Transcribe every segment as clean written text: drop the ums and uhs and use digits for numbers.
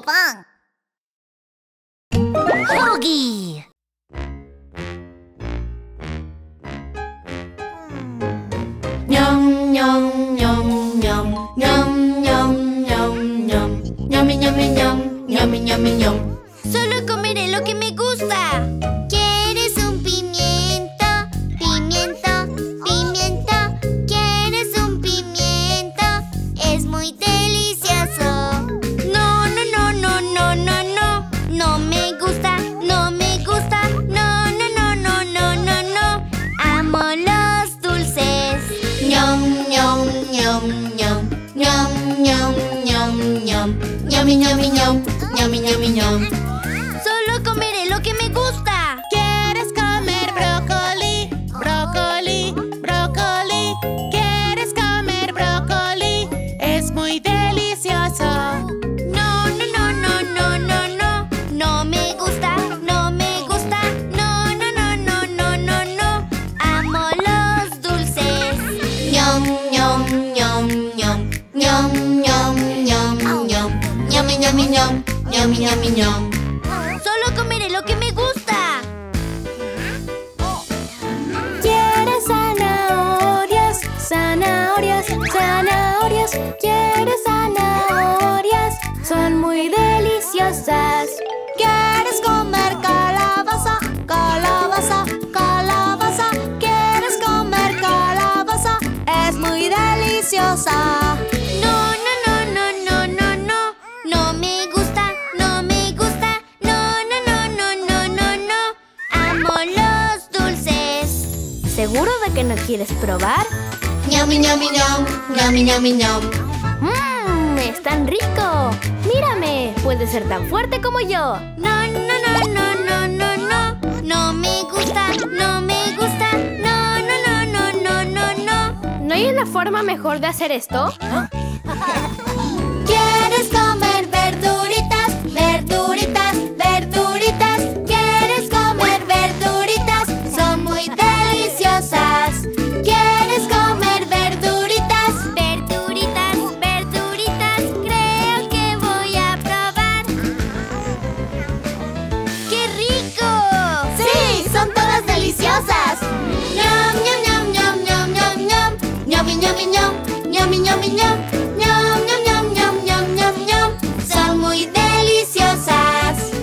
pan. Huggy. Ñam, ñam, ñam, ñam, ñam, ñam, ñam, ñam. Ñami, ñami, ñam, ñami, ñami, ñam. Solo comeré lo que me gusta. ¿Quieres un pimiento? Pimiento, pimiento. ¿Quieres un pimiento? Es muy delicioso. No, no, no, no, no, no, no. No me gusta, no me gusta. No, no, no, no, no, no, no. Amo los dulces. Ñam, ñam, ñam, ñam. Ñam, ñam, ñam, ñam. Ñami, ñami, ñam, ñami, ñami, ñam. Solo comeré lo que me gusta. ¿Quieres comer brócoli? Brócoli, brócoli. ¿Quieres comer brócoli? Es muy delicioso. No, no, no, no, no, no, no. No me gusta, no me gusta. No, no, no, no, no, no, no. Amo los dulces. Ñam, ñam, ñam, ñam. Ñam, ñam, ñam, ñam. Ñami, ñami, ñam, ñami, ñami, ñam. Solo comeré lo que me gusta. ¿Quieres zanahorias? Zanahorias, zanahorias. ¿Quieres zanahorias? Son muy deliciosas. ¿Quieres comer calabaza? Calabaza, calabaza. ¿Quieres comer calabaza? Es muy deliciosa. No, no, no, no, no, no, no. No me gusta, no me gusta. No, no, no, no, no, no, no. Amo los dulces. ¿Seguro de que no quieres probar? Ñami, ñami, ñam, ñami, ñami, ñam. ¡Es tan rico! ¡Mírame! Puede ser tan fuerte como yo. No, no, no, no, no, no, no. No me gusta, no me gusta. No, no, no, no, no, no, no. ¿No hay una forma mejor de hacer esto? ¿Quieres comer verduritas? Verduritas, verduritas. ¿Quieres comer verduritas? Son muy deliciosas. ¿Quieres comer verduritas? Verduritas, verduritas. Creo que voy a probar. ¡Qué rico! ¡Sí! ¡Son todas deliciosas! Ñam, ñam, ñam, ñam, ñam, ñam, ñam. Ñami, ñami, ñam, ñami, ñami, ñam. Ñam, ñam, ñam, ñam, ñam, ñam, ñam. Son muy deliciosas.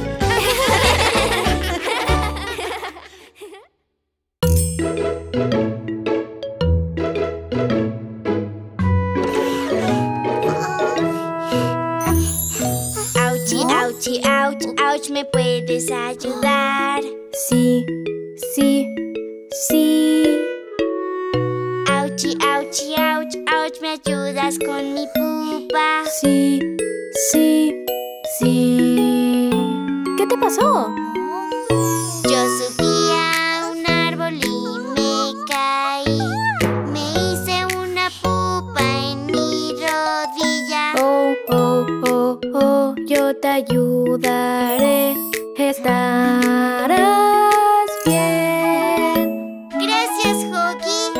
Auchi, auchi, ouch, ouch, ¿me puedes ayudar? Sí, sí, sí. Auchi, auchi, ouch, ouch, ¿me ayudas con mi pupa? Sí, sí, sí. ¿Qué te pasó? Yo subí a un árbol y me caí. Me hice una pupa en mi rodilla. Oh, oh, oh, oh, yo te ayudaré. Estarás bien. Gracias, Huggy.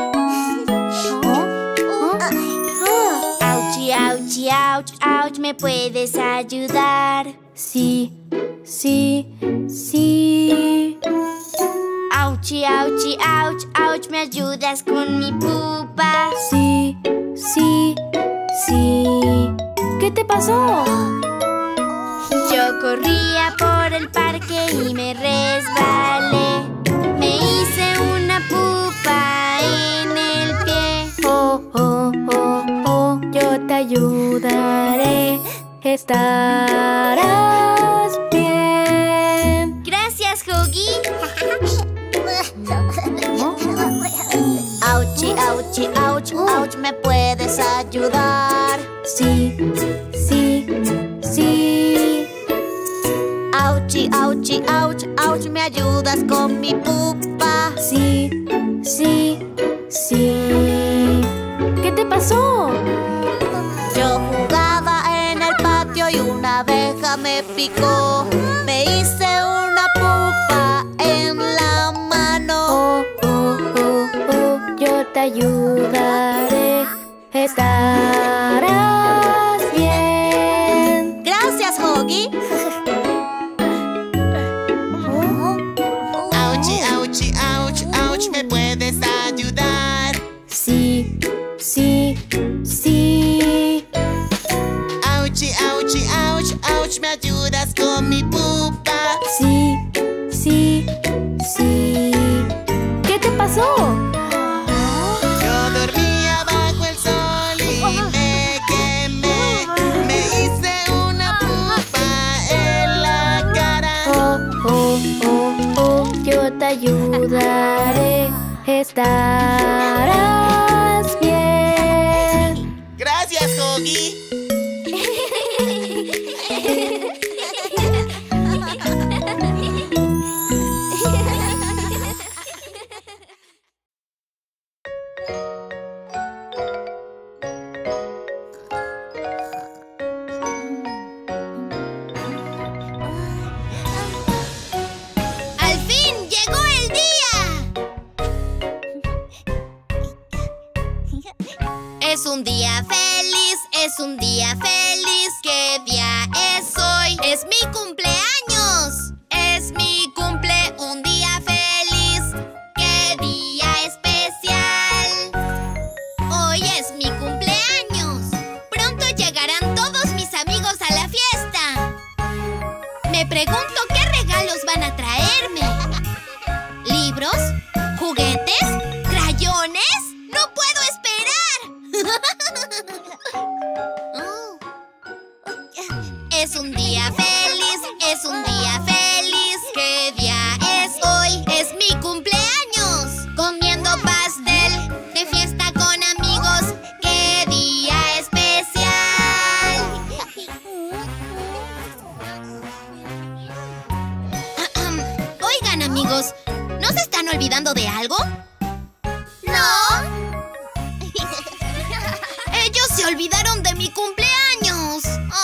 Auchi, auchi, ouch, ouch, ¿me puedes ayudar? Sí, sí, sí. Auchi, auchi, ouch, ouch, ¿me ayudas con mi pupa? Sí, sí, sí. ¿Qué te pasó? Yo corría por el parque y me resbalé. Me hice una pupa en el pie. Oh, oh, oh, oh, yo te ayudaré. Estarás bien. Gracias, Huggy. Auchi, auchi, ouch, ouch, ¿me puedes ayudar? Sí, sí, sí. Auchi, auchi, ouch, ouch, ¿me ayudas con mi pupa? Sí, sí, sí. ¿Qué te pasó? Yo jugaba en el patio y una abeja me picó. Me hice una pupa en la mano. Oh, oh, oh, oh, yo te ayudaré. Estarás bien. Gracias, Huggy. Ouchi, ouch, ouch, ¿me ayudas con mi pupa? Sí, sí, sí. ¿Qué te pasó? Yo dormía bajo el sol y me quemé. Me hice una pupa en la cara. Oh, oh, oh, oh, yo te ayudaré. Estarás bien. Gracias, Huggy. ¡Al fin llegó el día! Es un día feliz, es un día feliz. ¿Qué día es hoy? ¡Es mi cumpleaños! Es mi cumple, un día feliz. ¡Qué día especial! Hoy es mi cumpleaños. Pronto llegarán todos mis amigos a la fiesta. Me pregunto qué regalos van a traerme. ¿Libros? ¿Juguetes? ¿Crayones? ¡No puedo esperar! Oh. Es un día feliz, es un día feliz. ¿Qué día es hoy? Es mi cumpleaños. Comiendo pastel, de fiesta con amigos. ¡Qué día especial! Oigan, amigos, ¿no se están olvidando de algo? ¡No! ¡Ellos se olvidaron de mi cumpleaños!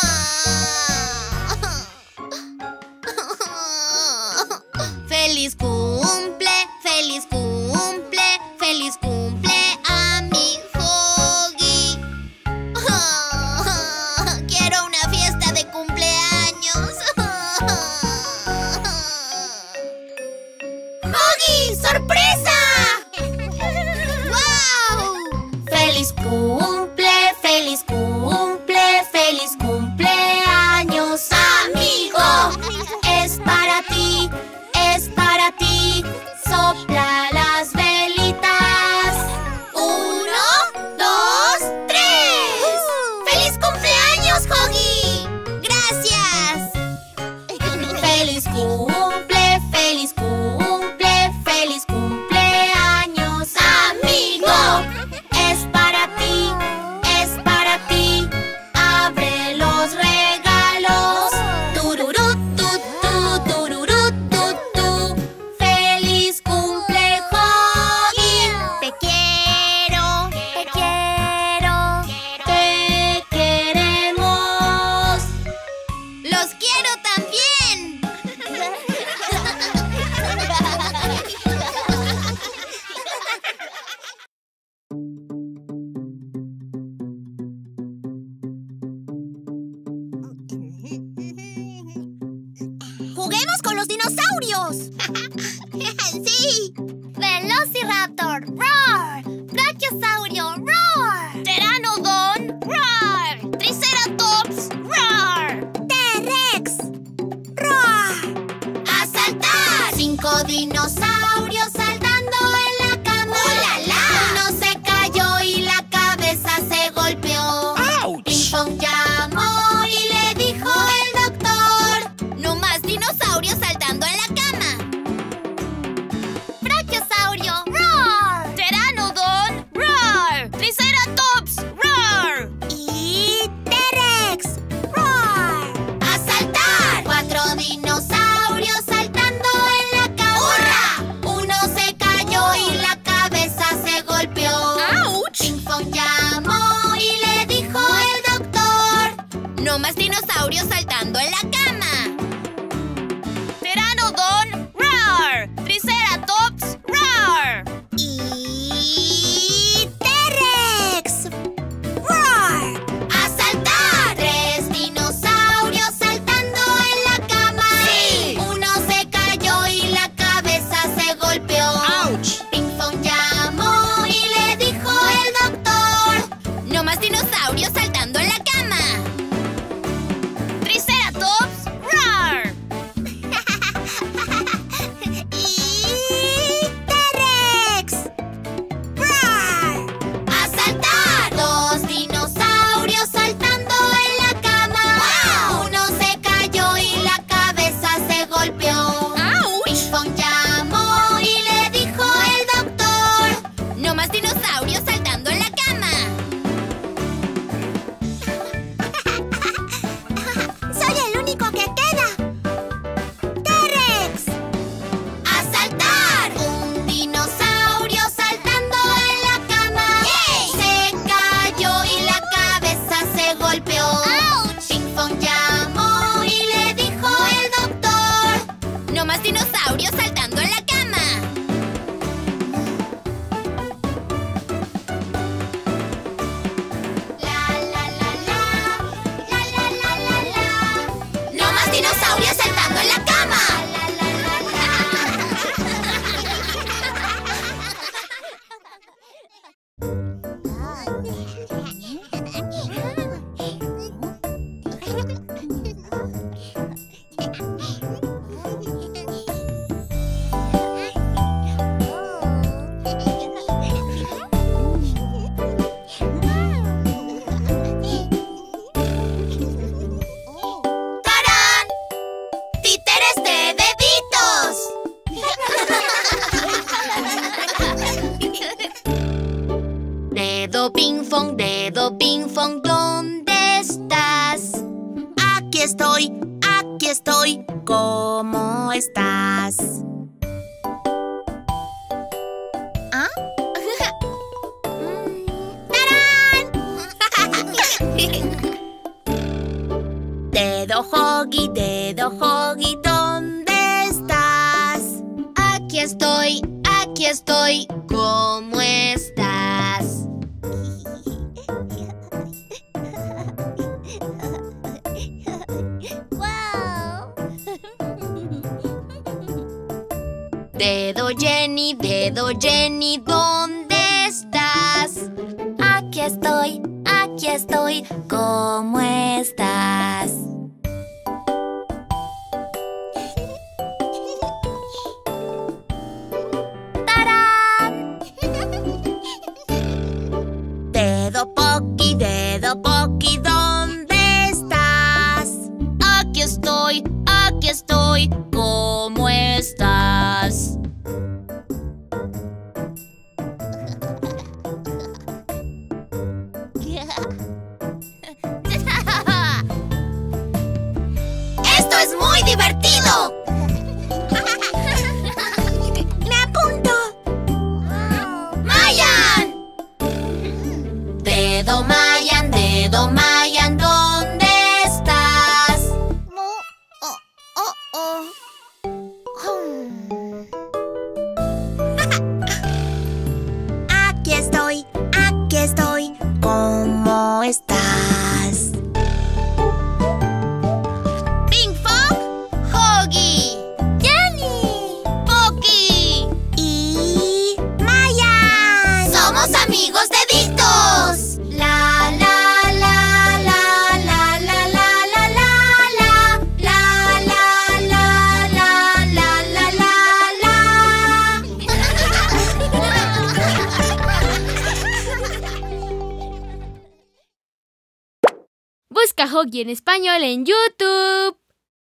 ¡Feliz cumple! ¡Feliz cumple! ¡Feliz cumple a mi Huggy! ¡Quiero una fiesta de cumpleaños! ¡Huggy! ¡Sorpresa! ¡Wow! ¡Feliz cumple! ¡Feliz cumple! ¡Feliz cumpleaños, amigo! Es para ti, es para ti. Sopla las velitas. 1, 2, 3. ¡Feliz cumpleaños, Huggy! ¡Gracias! ¡Feliz cumple! ¡Feliz cumple! ¡Feliz cumpleaños, amigo! Es para ti, es para ti. Abre los regalos. Tururú, tu, tu, tururú, tu, tu. ¡Feliz cumple, Huggy! Te quiero, te quiero, te queremos. ¡Los quiero también! ¡Juguemos con los dinosaurios! ¡Sí! Velociraptor, roar. Brachiosaurio, roar. Pteranodon, roar. Triceratops, roar. T-Rex, roar. ¡A saltar! 5 dinosaurios saltando en la cama. ¡Oh, la, la! Uno se cayó y la cabeza se golpeó. Ping Pong llamó y le dijo el doctor: no más dinosaurios saltando en la cama. Brachiosaurio, roar. Pteranodon, roar. Triceratops, roar. Y T-Rex, roar. ¡A saltar! 4 dinosaurios saltando en la cama. ¡Hurra! Uno se cayó y la cabeza se golpeó. ¡Auch! Ping Pong llamó y le dijo el doctor: no más dinosaurios saltando en la cama. Pteranodon, roar. Triceratops, roar. Y T-Rex, roar. ¡A saltar! 3 dinosaurios saltando en la cama. ¡Sí! Uno se cayó y la cabeza se golpeó. ¡Auch! Ping Pong llamó y le dijo el doctor: no más dinosaurios saltando en la cama. aquí estoy. ¿Cómo estás? ¿Ah? Dedo Hoggy, ¿dónde estás? Aquí estoy. ¿Cómo estás? ¡Wow! Dedo Jenny, ¿dónde estás? Aquí estoy. ¿Cómo estás? ¡Tarán! Dedo Pocky, ¿dónde estás? Aquí estoy. ¿Cómo estás? ¡Esto es muy divertido! ¡Me apunto! ¡Mayan! Dedo Mayan, ¿dónde estás? Aquí estoy. ¿Cómo estás? Ping Pong, Hoggy, ¡Jenny! Pocky. Y Mayan. ¡Somos amigos deditos! La la la la la la la la la la la la la la la la. Busca Hoggy en español en YouTube.